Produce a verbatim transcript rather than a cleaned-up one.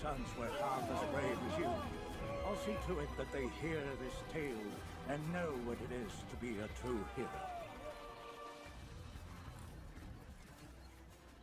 sons were half as brave as you. I'll see to it that they hear this tale and know what it is to be a true hero.